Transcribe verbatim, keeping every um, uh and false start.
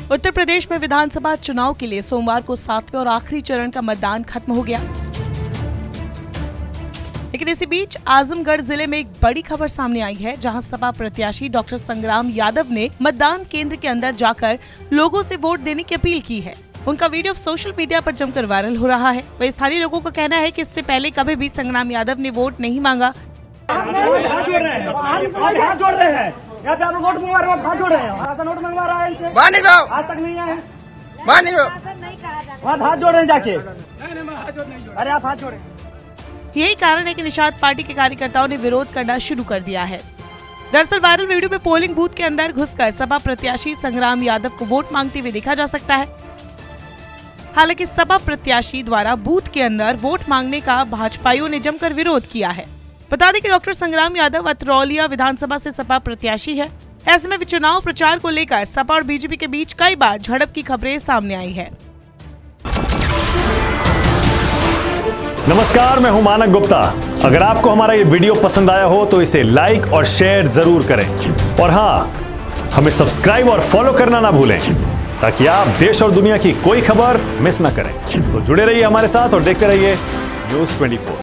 उत्तर प्रदेश में विधानसभा चुनाव के लिए सोमवार को सातवें और आखिरी चरण का मतदान खत्म हो गया। लेकिन इसी बीच आजमगढ़ जिले में एक बड़ी खबर सामने आई है, जहां सपा प्रत्याशी डॉक्टर संग्राम यादव ने मतदान केंद्र के अंदर जाकर लोगों से वोट देने की अपील की है। उनका वीडियो सोशल मीडिया पर जमकर वायरल हो रहा है। वहीं स्थानीय लोगों का कहना है कि इससे पहले कभी भी संग्राम यादव ने वोट नहीं मांगा। हाथ जोड़ रहे हैं, हाथ जोड़ रहे हैं, यहाँ पे आप लोग वोट मंगवा रहे हो, हाथ जोड़ रहे हैं, हाथ नोट मंगवा रहा है इनसे, बाहर निकलो, आज तक नहीं आए, बाहर निकलो, हाथ हाथ जोड़ रहे हैं जाके, अरे आप हाथ जोड़े। यही कारण है कि निषाद पार्टी के कार्यकर्ताओं ने विरोध करना शुरू कर दिया है। दरअसल वायरल वीडियो में पोलिंग बूथ के अंदर घुसकर सपा प्रत्याशी संग्राम यादव को वोट मांगते हुए देखा जा सकता है। हालांकि सपा प्रत्याशी द्वारा बूथ के अंदर वोट मांगने का भाजपाइयों ने जमकर विरोध किया है। बता दें कि डॉक्टर संग्राम यादव अतरौलिया विधानसभा से सपा प्रत्याशी है। ऐसे में भी चुनाव प्रचार को लेकर सपा और बीजेपी के बीच कई बार झड़प की खबरें सामने आई है। नमस्कार, मैं हूं मानक गुप्ता। अगर आपको हमारा ये वीडियो पसंद आया हो तो इसे लाइक और शेयर जरूर करें, और हाँ, हमें सब्सक्राइब और फॉलो करना ना भूलें, ताकि आप देश और दुनिया की कोई खबर मिस ना करें। तो जुड़े रहिए हमारे साथ और देखते रहिए न्यूज़ चौबीस।